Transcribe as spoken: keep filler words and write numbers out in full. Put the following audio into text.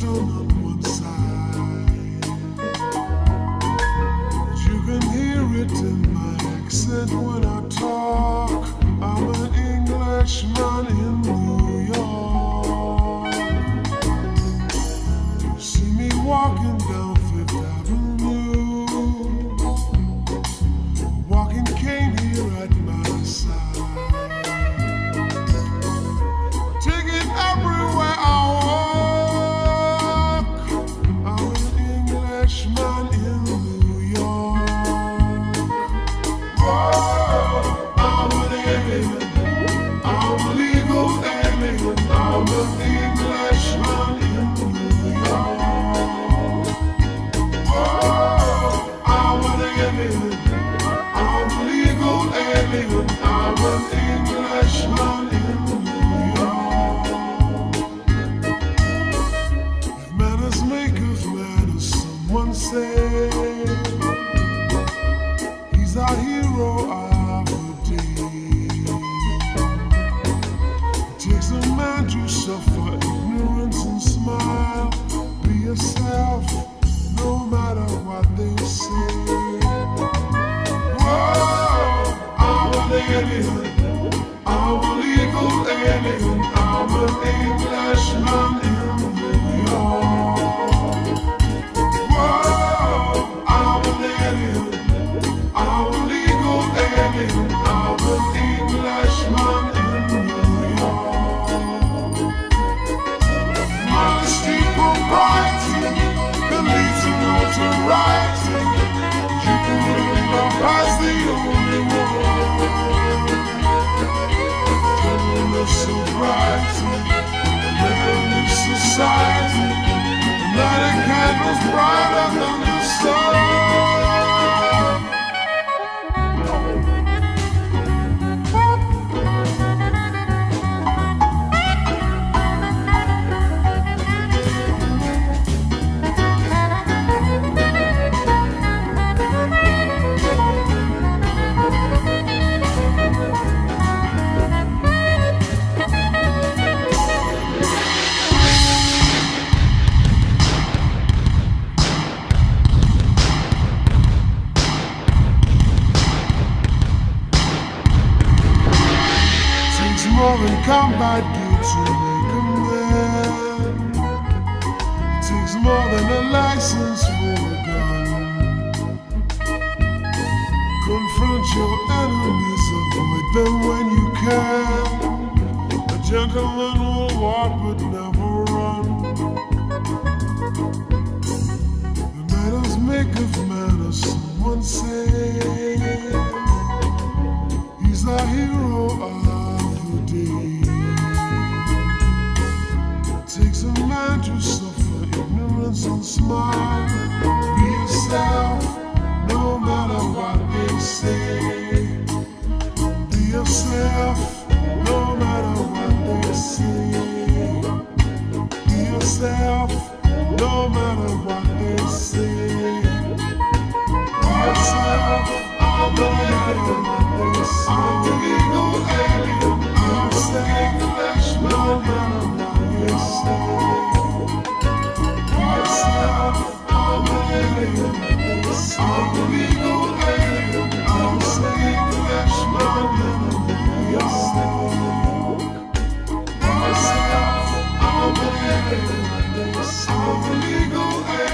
Boston on one side. You can hear it in my accent when I talk. I'm an Englishman in New York. You see me walking down Fifth Avenue, a walking cane here at my side. Take it everywhere I walk. I'm an Englishman in New York. Whoa, I'm an alien. I'm a legal alien. I'm an Englishman in New York. Whoa, I'm an alien. I'm a legal alien. I'm an Englishman in New York. If manners make of manners, someone say he's our hero of the day. It takes a man to suffer ignorance and smile. Be yourself, no matter what they say. Whoa, I'm an alien. I'm a legal alien. I'm an Englishman in New York. Whoa, I'm an alien. I'm a legal alien. I'm an Englishman in New York. Modesty, propriety, can lead to notoriety. You can really love as the only one. Sobriety, living in society, lighting candles brighter than the sun. More than combat gear to make a man. It takes more than a license for a gun. Confront your enemies, avoid them when you can. A gentleman will walk but never run. The manners make of manners, someone say. He's the hero of it takes a man to suffer ignorance and smile. Be yourself, no matter what they say. Be yourself, no matter what they say. Be yourself, no matter what they say. Be yourself, no matter what they say. I'm a legal alien. I'm a English, no matter what they say. Be yourself, I'm an alien. I'm a legal alien. I'm a English, no matter what they say. Be yourself, I'm an alien. I'm a legal alien.